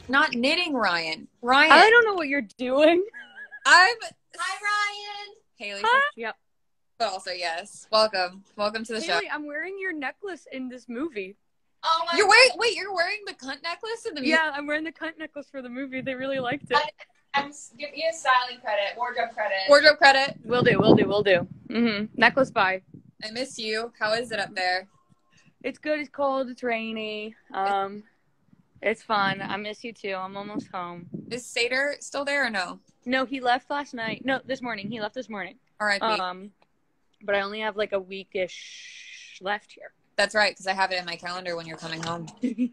Not knitting, Ryan. Ryan. I don't know what you're doing. I'm Hi, Ryan. Haley. Huh? Yep. But also, yes. Welcome to the show. Haley, I'm wearing your necklace in this movie. Oh my You're wearing the cunt necklace in the movie? Yeah, I'm wearing the cunt necklace for the movie. They really liked it. I'm giving you a styling credit, wardrobe credit. Wardrobe credit. Will do. Mm-hmm. Necklace bye. I miss you. How is it up there? It's good. It's cold. It's rainy. It's fun. I miss you too. I'm almost home. Is Sater still there or no? No, he left last night. No, this morning. He left this morning. R.I.P. But I only have like a weekish left here. That's right, because I have it in my calendar when you're coming home.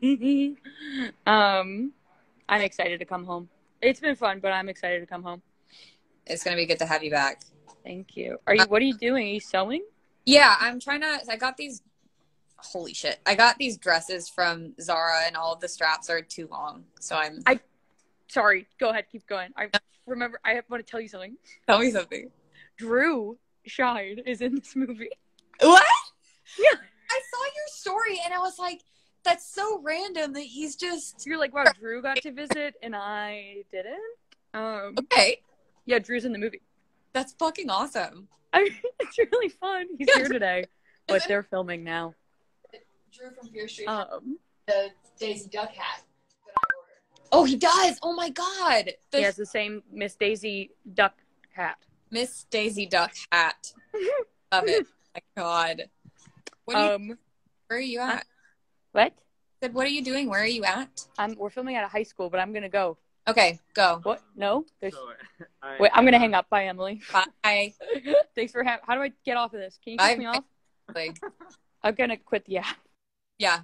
I'm excited to come home. It's been fun, but I'm excited to come home. It's gonna be good to have you back. Thank you. What are you doing? Are you sewing? Yeah, I got these. Holy shit! I got these dresses from Zara, and all of the straps are too long. So Sorry. Go ahead. Keep going. I want to tell you something. Tell me something. Drew Scheid is in this movie. What? Yeah. I saw your story, and I was like, "That's so random that he's just." You're like, wow, Drew got to visit, and I didn't. Okay. Yeah, Drew's in the movie. That's fucking awesome. It's really fun. He's here today, but they're filming now. Drew from Fear Street. The Daisy Duck hat that I ordered. Oh, he does. Oh my god. He has the same Miss Daisy Duck hat. Miss Daisy Duck hat. Love it. My god. Where are you at? What? I said, what are you doing? Where are you at? We're filming at a high school, but I'm gonna go. Okay, go. What? No? Wait, I'm gonna hang up. Bye, Emily. Bye. Thanks for having. How do I get off of this? Can you kick me off? I'm gonna quit the app. Yeah.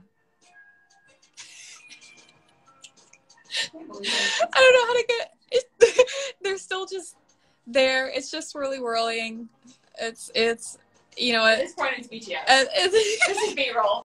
I don't know how to get it. They're still just there. It's just swirly whirling. It's you know what? At this point, it's BTS. This is B-roll.